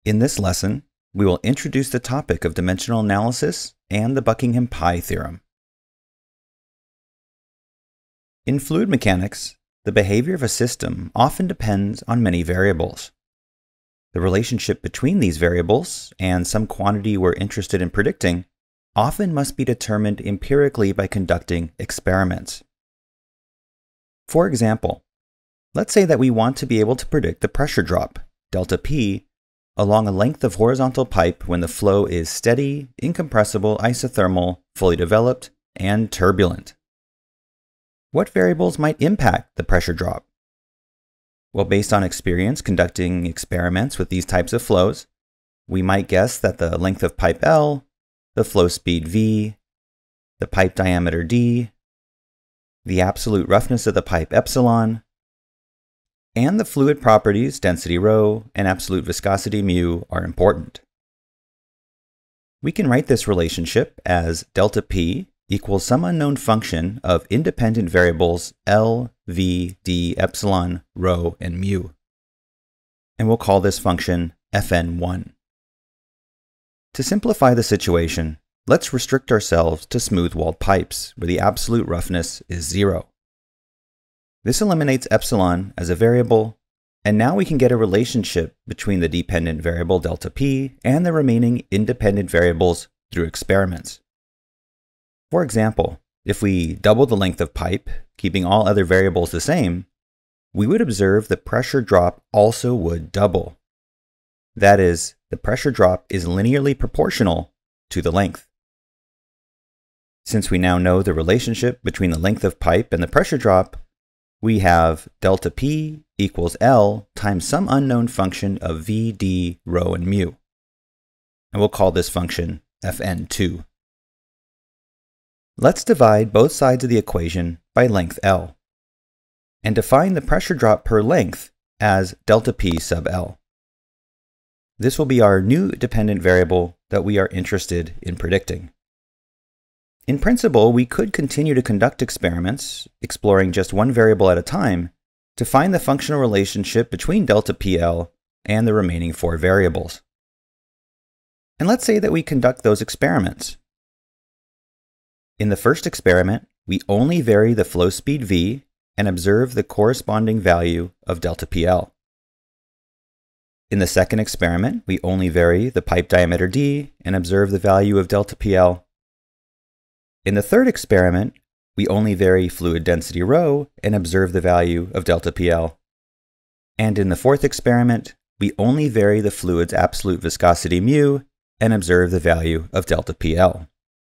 In this lesson, we will introduce the topic of dimensional analysis and the Buckingham Pi Theorem. In fluid mechanics, the behavior of a system often depends on many variables. The relationship between these variables and some quantity we're interested in predicting often must be determined empirically by conducting experiments. For example, let's say that we want to be able to predict the pressure drop, delta P, along a length of horizontal pipe when the flow is steady, incompressible, isothermal, fully developed, and turbulent. What variables might impact the pressure drop? Well, based on experience conducting experiments with these types of flows, we might guess that the length of pipe L, the flow speed V, the pipe diameter D, the absolute roughness of the pipe epsilon, and the fluid properties density rho and absolute viscosity mu are important. We can write this relationship as delta P equals some unknown function of independent variables L, V, D, epsilon, rho, and mu. And we'll call this function Fn1. To simplify the situation, let's restrict ourselves to smooth-walled pipes where the absolute roughness is 0. This eliminates epsilon as a variable, and now we can get a relationship between the dependent variable delta P and the remaining independent variables through experiments. For example, if we double the length of pipe, keeping all other variables the same, we would observe the pressure drop also would double. That is, the pressure drop is linearly proportional to the length. Since we now know the relationship between the length of pipe and the pressure drop, we have delta P equals L times some unknown function of V, D, rho, and mu. And we'll call this function Fn2. Let's divide both sides of the equation by length L, and define the pressure drop per length as delta P sub L. This will be our new dependent variable that we are interested in predicting. In principle, we could continue to conduct experiments, exploring just one variable at a time, to find the functional relationship between delta PL and the remaining 4 variables. And let's say that we conduct those experiments. In the first experiment, we only vary the flow speed V and observe the corresponding value of delta PL. In the second experiment, we only vary the pipe diameter D and observe the value of delta PL. In the third experiment, we only vary fluid density rho and observe the value of delta PL. And in the fourth experiment, we only vary the fluid's absolute viscosity mu and observe the value of delta PL.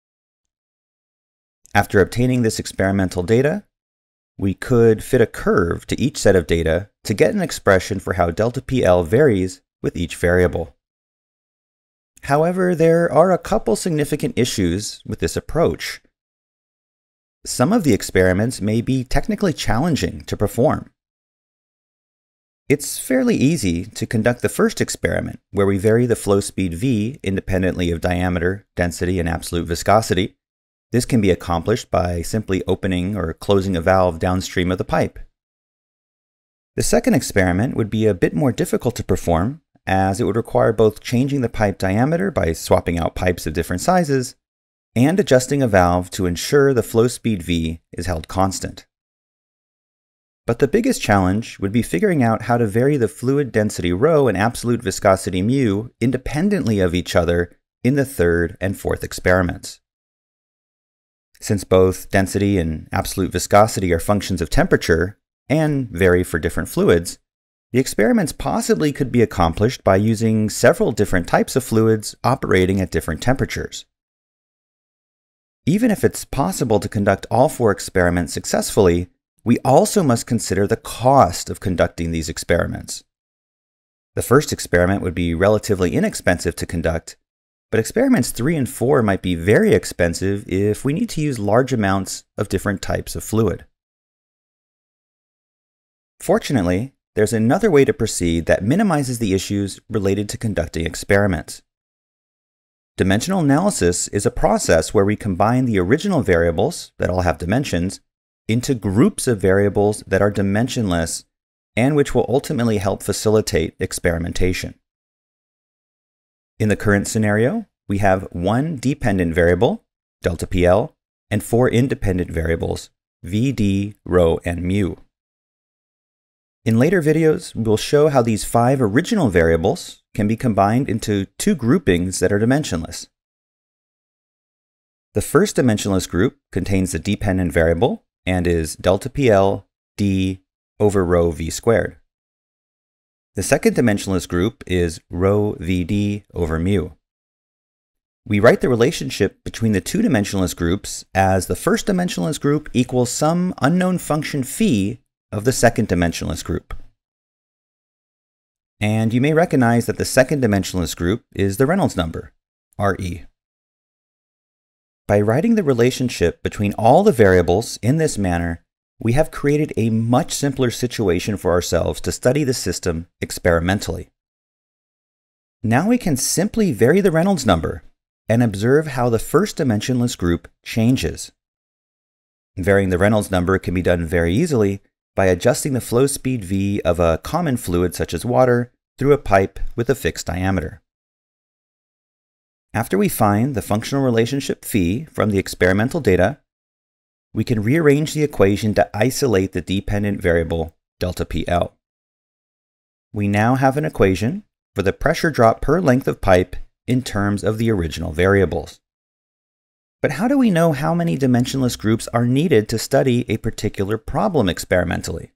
After obtaining this experimental data, we could fit a curve to each set of data to get an expression for how delta PL varies with each variable. However, there are a couple significant issues with this approach. Some of the experiments may be technically challenging to perform. It's fairly easy to conduct the first experiment, where we vary the flow speed V independently of diameter, density, and absolute viscosity. This can be accomplished by simply opening or closing a valve downstream of the pipe. The second experiment would be a bit more difficult to perform, as it would require both changing the pipe diameter by swapping out pipes of different sizes and adjusting a valve to ensure the flow speed V is held constant. But the biggest challenge would be figuring out how to vary the fluid density rho and absolute viscosity mu independently of each other in the third and fourth experiments. Since both density and absolute viscosity are functions of temperature and vary for different fluids, the experiments possibly could be accomplished by using several different types of fluids operating at different temperatures. Even if it's possible to conduct all 4 experiments successfully, we also must consider the cost of conducting these experiments. The first experiment would be relatively inexpensive to conduct, but experiments 3 and 4 might be very expensive if we need to use large amounts of different types of fluid. Fortunately, there's another way to proceed that minimizes the issues related to conducting experiments. Dimensional analysis is a process where we combine the original variables that all have dimensions into groups of variables that are dimensionless and which will ultimately help facilitate experimentation. In the current scenario, we have one dependent variable, delta PL, and four independent variables, VD, rho, and mu. In later videos, we'll show how these 5 original variables can be combined into 2 groupings that are dimensionless. The first dimensionless group contains the dependent variable and is delta PL d over rho v squared. The second dimensionless group is rho vd over mu. We write the relationship between the 2 dimensionless groups as the first dimensionless group equals some unknown function phi of the second dimensionless group. And you may recognize that the second dimensionless group is the Reynolds number, Re. By writing the relationship between all the variables in this manner, we have created a much simpler situation for ourselves to study the system experimentally. Now we can simply vary the Reynolds number and observe how the first dimensionless group changes. Varying the Reynolds number can be done very easily by adjusting the flow speed V of a common fluid such as water through a pipe with a fixed diameter. After we find the functional relationship phi from the experimental data, we can rearrange the equation to isolate the dependent variable delta PL. We now have an equation for the pressure drop per length of pipe in terms of the original variables. But how do we know how many dimensionless groups are needed to study a particular problem experimentally?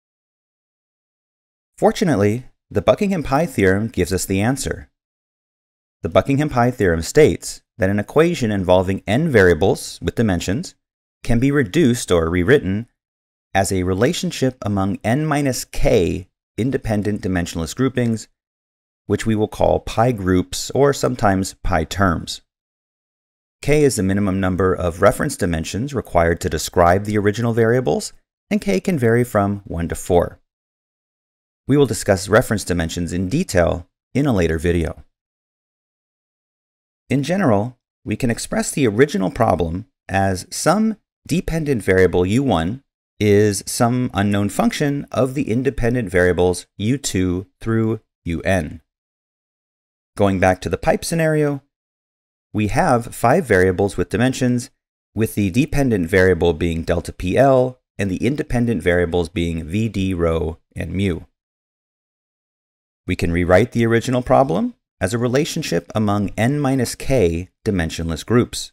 Fortunately, the Buckingham Pi Theorem gives us the answer. The Buckingham Pi Theorem states that an equation involving n variables with dimensions can be reduced or rewritten as a relationship among n minus k independent dimensionless groupings, which we will call pi groups or sometimes pi terms. K is the minimum number of reference dimensions required to describe the original variables, and K can vary from 1 to 4. We will discuss reference dimensions in detail in a later video. In general, we can express the original problem as some dependent variable u1 is some unknown function of the independent variables u2 through un. Going back to the pipe scenario, we have 5 variables with dimensions, with the dependent variable being delta PL and the independent variables being VD, rho, and mu. We can rewrite the original problem as a relationship among n minus k dimensionless groups.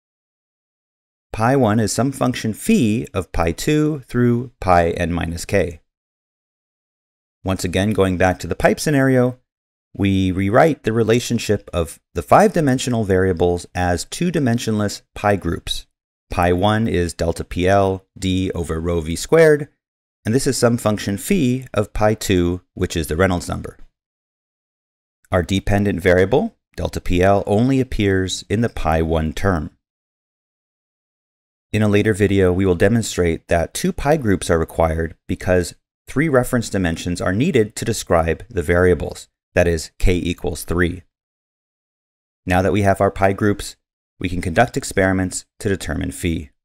Pi1 is some function phi of pi2 through pi n minus k. Once again, going back to the pipe scenario, we rewrite the relationship of the 5-dimensional variables as 2-dimensionless pi groups. Pi1 is delta PL d over rho v squared, and this is some function phi of pi2, which is the Reynolds number. Our dependent variable, delta PL, only appears in the pi1 term. In a later video, we will demonstrate that 2 pi groups are required because 3 reference dimensions are needed to describe the variables. That is, k equals 3. Now that we have our pi groups, we can conduct experiments to determine phi.